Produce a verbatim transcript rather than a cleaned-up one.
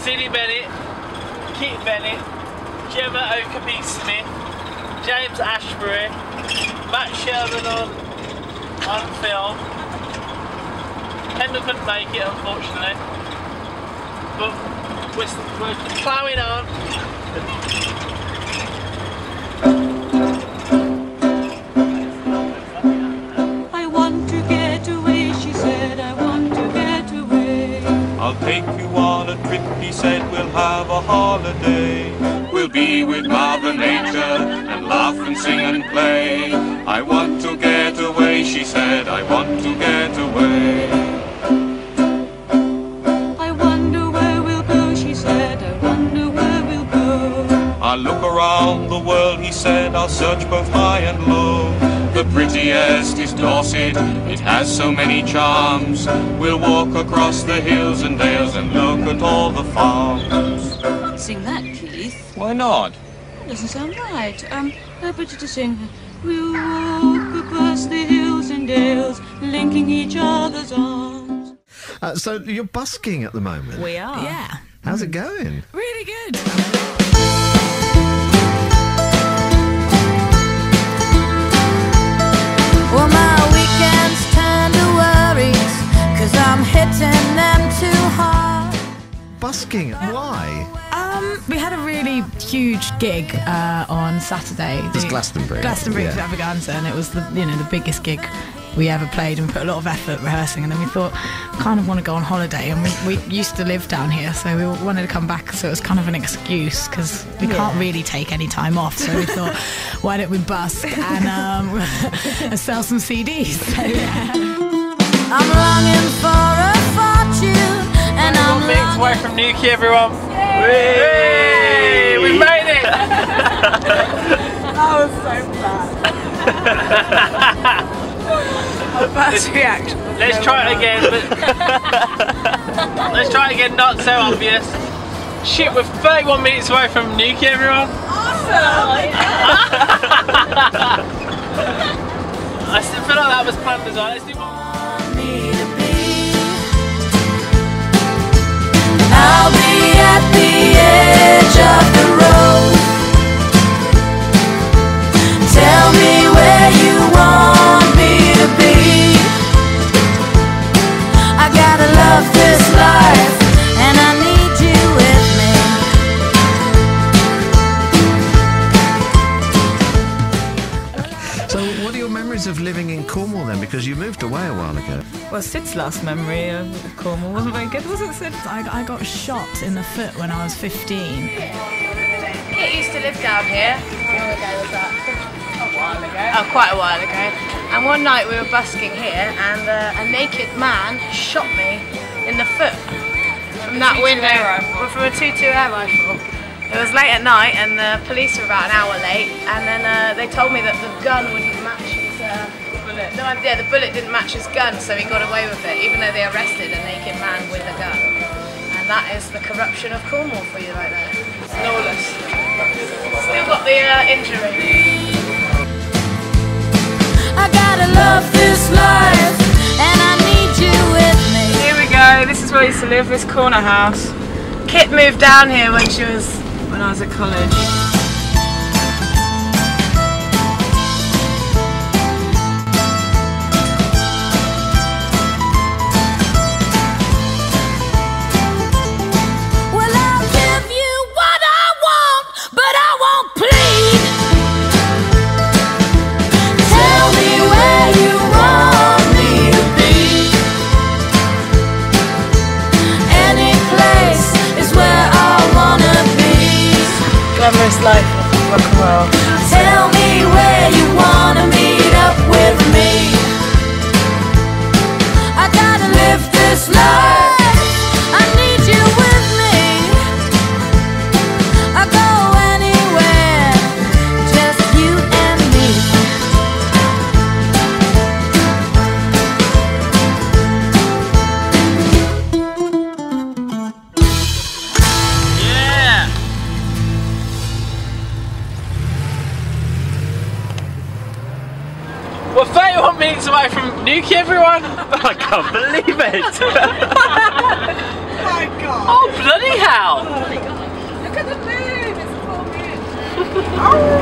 Sidney Bennett, Kit Bennett, Gemma Okabe Smith, James Ashbury, Matt Sherman on, on film. Kendall couldn't make it, unfortunately, but we're, we're ploughing on. I want to get away, she said, I want to get away. I'll take you on a trip, he said, we'll have a holiday. We'll be with Mother Nature and laugh and sing and play. I want to get away, she said, I want to get away. I wonder where we'll go, she said, I wonder where we'll go. I'll look around the world, he said, I'll search both high and low. The prettiest is Dorset, it has so many charms. We'll walk across the hills and dales and look at all the farms. Sing that, Keith. Why not? That doesn't sound right. Um, I put you to sing. We'll walk across the hills and dales, linking each other's arms. Uh, so you're busking at the moment? We are. Yeah. How's it going? Really good. Well, my weekends turn to worries, 'cause I'm hitting them too hard. Busking? Why? Um, we had a really huge gig uh, on Saturday. It was Glastonbury. Glastonbury Yeah. Extravaganza, and it was the you know the biggest gig we ever played, and we put a lot of effort rehearsing. And then we thought, kind of want to go on holiday, and we, we used to live down here, so we wanted to come back. So it was kind of an excuse because we Yeah. can't really take any time off. So we thought, why don't we busk and um, sell some C Ds? So, yeah. I'm longing for a fortune, and I'm One minute away from Newquay, everyone. Yay! We made it! That was so bad. Our first reaction. Let's try it again. But let's try it again, not so obvious. Shit, we're thirty-one minutes away from Newquay, everyone. Awesome! I still feel like that was planned as well. Let's do one. I'll be at the edge of the road. Tell me where you want me to be. I gotta love this life, and I need you with me. So what are your memories of living in Cornwall then? Because you moved away a while ago. Well, Sid's last memory of Cornwall wasn't very good, was it, Sid? I, I got shot in the foot when I was fifteen. Kit used to live down here. How long ago was that? A while ago. Oh, quite a while ago. And one night we were busking here, and uh, a naked man shot me in the foot from that window. Well, from a two two air rifle. It was late at night, and the police were about an hour late. And then uh, they told me that the gun wouldn't match his uh, bullet. No, yeah, the bullet didn't match his gun, so he got away with it, even though they arrested a naked man with a gun. And that is the corruption of Cornwall for you, right there. It's lawless. Still got the uh, injury. I gotta love this life, and I need you with me. Here we go, this is where I used to live, this corner house. Kit moved down here when she was When I was at college. Well, I'll give you what I want, but I won't plead. Tell me where you want me to be. Any place is where I wanna be. Glamorous life of rock and roll. Tell me where you wanna meet up with me. I gotta live this life. I need you with me. I go anywhere, just you and me. Yeah! We're thirty-one minutes away from Newquay, everyone! I can't believe it! Oh my god! Oh, bloody hell! Oh.